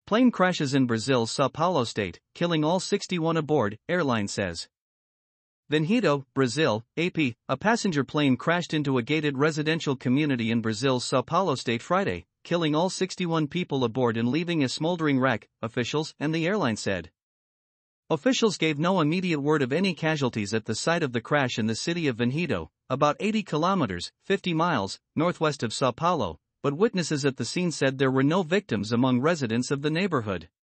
Plane crashes in Brazil's São Paulo state, killing all 61 aboard, airline says. Venhido, Brazil, AP, a passenger plane crashed into a gated residential community in Brazil's São Paulo state Friday, killing all 61 people aboard and leaving a smoldering wreck, officials and the airline said. Officials gave no immediate word of any casualties at the site of the crash in the city of Venhido, about 80 kilometers, 50 miles, northwest of São Paulo, but witnesses at the scene said there were no victims among residents of the neighborhood.